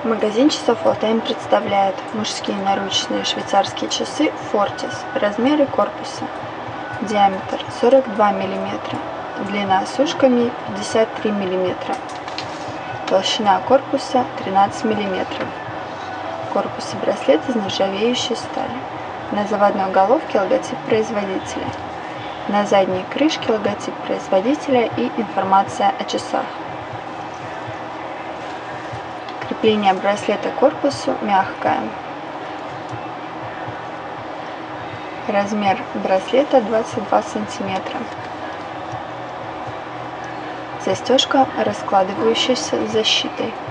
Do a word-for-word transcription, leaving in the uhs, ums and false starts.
Магазин часов All-Time представляет мужские наручные швейцарские часы Fortis. Размеры корпуса: диаметр сорок два миллиметра, длина с ушками пятьдесят три миллиметра, толщина корпуса тринадцать миллиметров. Корпус и браслет из нержавеющей стали. На заводной головке логотип производителя. На задней крышке логотип производителя и информация о часах. Крепление браслета к корпусу мягкое. Размер браслета двадцать два сантиметра. Застежка, раскладывающаяся с защитой.